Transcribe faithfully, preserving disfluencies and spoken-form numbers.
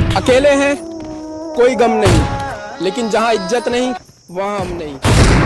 अकेले हैं कोई गम नहीं, लेकिन जहां इज्जत नहीं वहां हम नहीं।